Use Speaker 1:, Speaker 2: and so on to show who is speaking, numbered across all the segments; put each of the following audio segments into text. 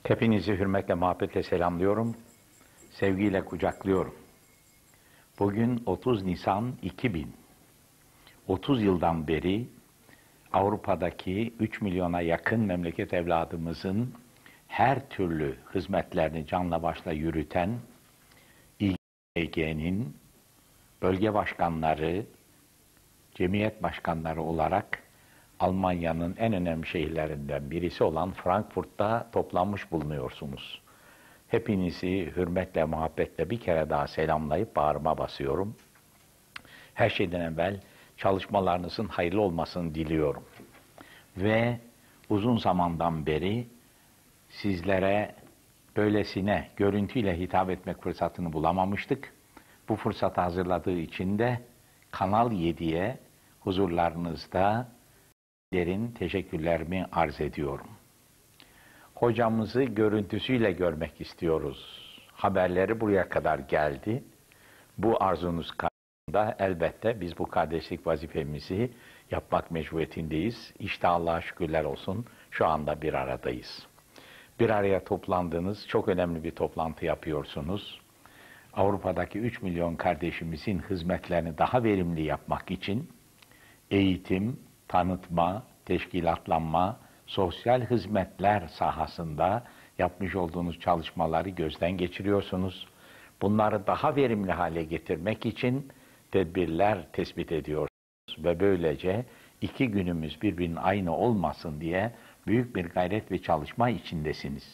Speaker 1: Hepinizi hürmetle, muhabbetle selamlıyorum. Sevgiyle kucaklıyorum. Bugün 30 Nisan 2000. 30 yıldan beri Avrupa'daki 3 milyona yakın memleket evladımızın her türlü hizmetlerini canla başla yürüten İGG'nin bölge başkanları, cemiyet başkanları olarak Almanya'nın en önemli şehirlerinden birisi olan Frankfurt'ta toplanmış bulunuyorsunuz. Hepinizi hürmetle, muhabbetle bir kere daha selamlayıp bağrıma basıyorum. Her şeyden evvel çalışmalarınızın hayırlı olmasını diliyorum. Ve uzun zamandan beri sizlere böylesine görüntüyle hitap etmek fırsatını bulamamıştık. Bu fırsatı hazırladığı için de Kanal 7'ye huzurlarınızda derin teşekkürlerimi arz ediyorum. Hocamızı görüntüsüyle görmek istiyoruz. Haberleri buraya kadar geldi. Bu arzunuz karşısında elbette biz bu kardeşlik vazifemizi yapmak mecburiyetindeyiz. İşte Allah'a şükürler olsun şu anda bir aradayız. Bir araya toplandığınız çok önemli bir toplantı yapıyorsunuz. Avrupa'daki 3 milyon kardeşimizin hizmetlerini daha verimli yapmak için eğitim, tanıtma, teşkilatlanma, sosyal hizmetler sahasında yapmış olduğunuz çalışmaları gözden geçiriyorsunuz. Bunları daha verimli hale getirmek için tedbirler tespit ediyorsunuz ve böylece iki günümüz birbirinin aynı olmasın diye büyük bir gayret ve çalışma içindesiniz.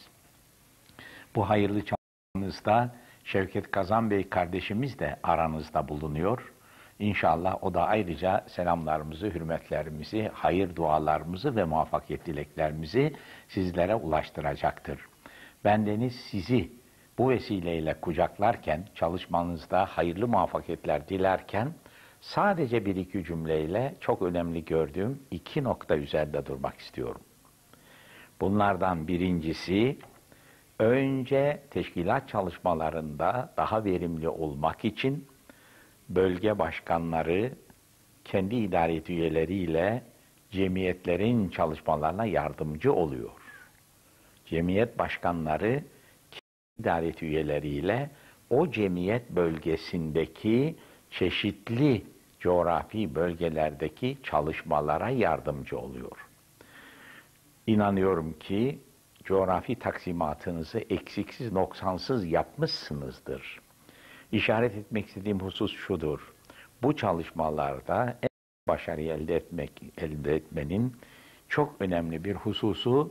Speaker 1: Bu hayırlı çalışmanızda Şevket Kazan Bey kardeşimiz de aranızda bulunuyor. İnşallah o da ayrıca selamlarımızı, hürmetlerimizi, hayır dualarımızı ve muvaffakiyet dileklerimizi sizlere ulaştıracaktır. Bendeniz sizi bu vesileyle kucaklarken, çalışmanızda hayırlı muvaffakiyetler dilerken, sadece bir iki cümleyle çok önemli gördüğüm iki nokta üzerinde durmak istiyorum. Bunlardan birincisi, önce teşkilat çalışmalarında daha verimli olmak için bölge başkanları kendi idareti üyeleriyle cemiyetlerin çalışmalarına yardımcı oluyor. Cemiyet başkanları kendi idareti üyeleriyle o cemiyet bölgesindeki çeşitli coğrafi bölgelerdeki çalışmalara yardımcı oluyor. İnanıyorum ki coğrafi taksimatınızı eksiksiz, noksansız yapmışsınızdır. İşaret etmek istediğim husus şudur. Bu çalışmalarda en başarıyı elde etmenin çok önemli bir hususu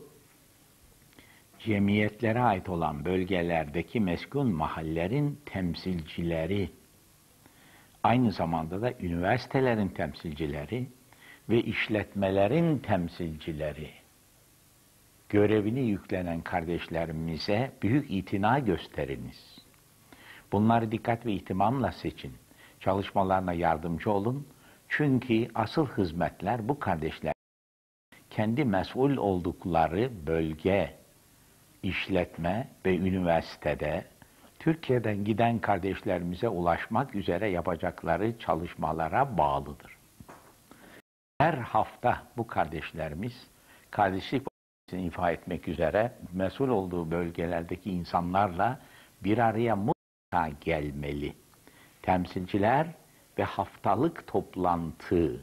Speaker 1: cemiyetlere ait olan bölgelerdeki meskun mahallerin temsilcileri, aynı zamanda da üniversitelerin temsilcileri ve işletmelerin temsilcileri, görevini yüklenen kardeşlerimize büyük itina gösteriniz. Bunları dikkat ve ihtimamla seçin. Çalışmalarına yardımcı olun. Çünkü asıl hizmetler bu kardeşler kendi mesul oldukları bölge, işletme ve üniversitede Türkiye'den giden kardeşlerimize ulaşmak üzere yapacakları çalışmalara bağlıdır. Her hafta bu kardeşlerimiz kardeşlik vazifesini ifa etmek üzere mesul olduğu bölgelerdeki insanlarla bir araya mutlaka gelmeli. Temsilciler ve haftalık toplantı.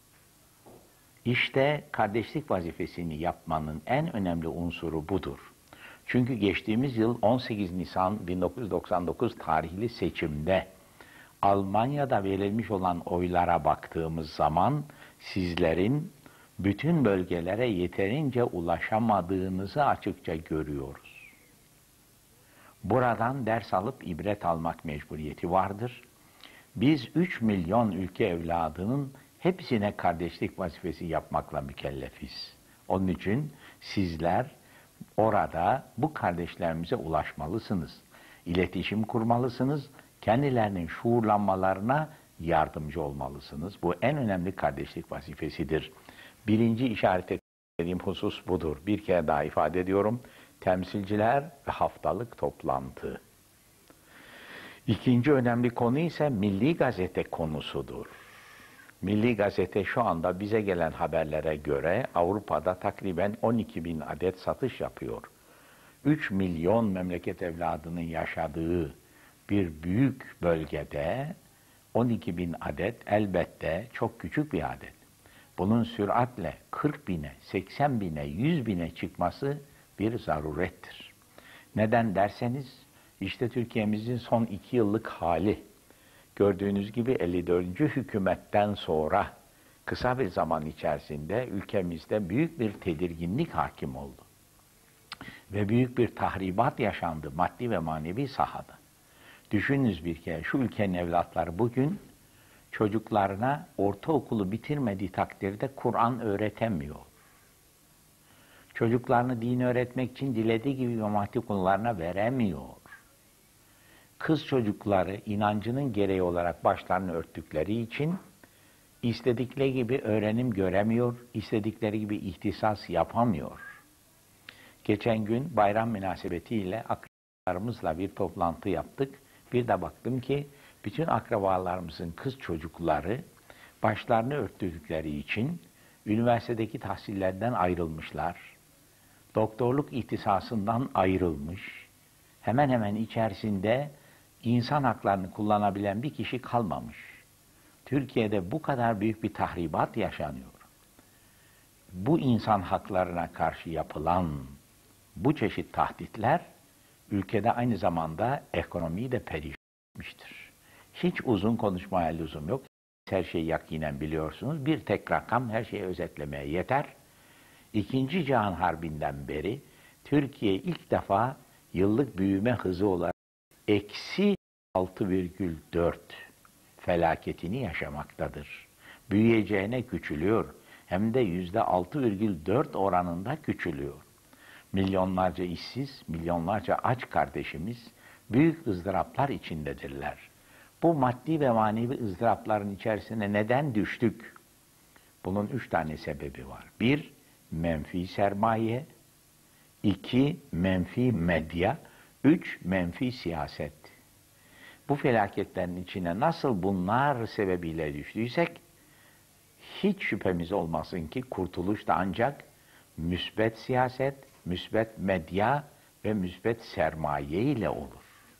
Speaker 1: İşte kardeşlik vazifesini yapmanın en önemli unsuru budur. Çünkü geçtiğimiz yıl 18 Nisan 1999 tarihli seçimde Almanya'da verilmiş olan oylara baktığımız zaman sizlerin bütün bölgelere yeterince ulaşamadığınızı açıkça görüyoruz. Buradan ders alıp ibret almak mecburiyeti vardır. Biz 3 milyon ülke evladının hepsine kardeşlik vazifesi yapmakla mükellefiz. Onun için sizler orada bu kardeşlerimize ulaşmalısınız. İletişim kurmalısınız. Kendilerinin şuurlanmalarına yardımcı olmalısınız. Bu en önemli kardeşlik vazifesidir. Birinci işaret ettiğim husus budur. Bir kere daha ifade ediyorum. Temsilciler ve haftalık toplantı. İkinci önemli konu ise Milli Gazete konusudur. Milli Gazete şu anda bize gelen haberlere göre Avrupa'da takriben 12.000 adet satış yapıyor. 3 milyon memleket evladının yaşadığı bir büyük bölgede 12 bin adet elbette çok küçük bir adet. Bunun süratle 40 bine, 80 bine, 100 bine çıkması bir zarurettir. Neden derseniz, işte Türkiye'mizin son 2 yıllık hali. Gördüğünüz gibi 54. hükümetten sonra kısa bir zaman içerisinde ülkemizde büyük bir tedirginlik hakim oldu. Ve büyük bir tahribat yaşandı maddi ve manevi sahada. Düşününüz bir kere, şu ülkenin evlatları bugün çocuklarına ortaokulu bitirmediği takdirde Kur'an öğretemiyor. Çocuklarını din öğretmek için dilediği gibi İmam Hatip okullarına veremiyor. Kız çocukları inancının gereği olarak başlarını örttükleri için istedikleri gibi öğrenim göremiyor, istedikleri gibi ihtisas yapamıyor. Geçen gün bayram münasebetiyle akrabalarımızla bir toplantı yaptık. Bir de baktım ki bütün akrabalarımızın kız çocukları başlarını örttükleri için üniversitedeki tahsillerden ayrılmışlar. Doktorluk ihtisasından ayrılmış. Hemen hemen içerisinde insan haklarını kullanabilen bir kişi kalmamış. Türkiye'de bu kadar büyük bir tahribat yaşanıyor. Bu insan haklarına karşı yapılan bu çeşit tahditler ülkede aynı zamanda ekonomiyi de perişan etmiştir. Hiç uzun konuşmaya lüzum yok. Her şeyi yakinen biliyorsunuz. Bir tek rakam her şeyi özetlemeye yeter. İkinci Cihan Harbi'nden beri Türkiye ilk defa yıllık büyüme hızı olarak eksi 6,4 felaketini yaşamaktadır. Büyüyeceğine küçülüyor. Hem de %6,4 oranında küçülüyor. Milyonlarca işsiz, milyonlarca aç kardeşimiz büyük ızdıraplar içindedirler. Bu maddi ve manevi ızdırapların içerisine neden düştük? Bunun 3 tane sebebi var. 1, menfi sermaye. 2, menfi medya. 3, menfi siyaset. Bu felaketlerin içine nasıl bunlar sebebiyle düştüysek, hiç şüphemiz olmasın ki kurtuluş da ancak müsbet siyaset, müsbet medya ve müsbet sermaye ile olur.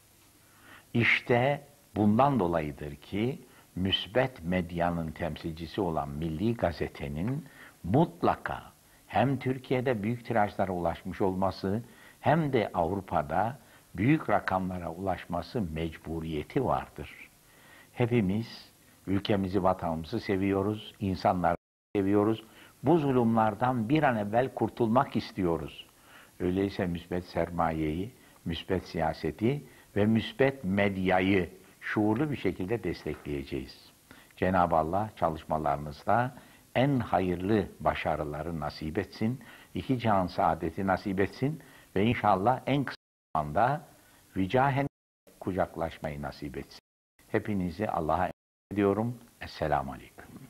Speaker 1: İşte bundan dolayıdır ki müsbet medyanın temsilcisi olan Milli Gazete'nin mutlaka hem Türkiye'de büyük tirajlara ulaşmış olması hem de Avrupa'da büyük rakamlara ulaşması mecburiyeti vardır. Hepimiz ülkemizi, vatanımızı seviyoruz, insanları seviyoruz. Bu zulümlerden bir an evvel kurtulmak istiyoruz. Öyleyse müsbet sermayeyi, müsbet siyaseti ve müsbet medyayı şuurlu bir şekilde destekleyeceğiz. Cenab-ı Allah çalışmalarınızda en hayırlı başarıları nasip etsin, 2 cihan saadeti nasip etsin ve inşallah en kısa zamanda vicahen kucaklaşmayı nasip etsin. Hepinizi Allah'a emanet ediyorum. Esselamu Aleyküm.